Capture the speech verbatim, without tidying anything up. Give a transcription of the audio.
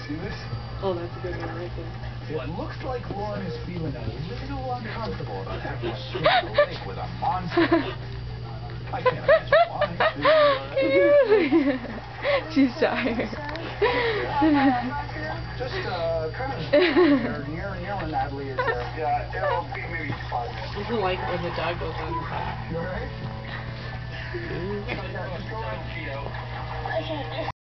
See this? Oh, that's a good one right there. It looks like Lauren is feeling a little uncomfortable about having a swim in the lake with a monster. I can't imagine why. She's tired. Just uh, kind of near, near, near when Natalie is there. Yeah, it'll be maybe five minutes. This is like when the dog goes on her back. You alright?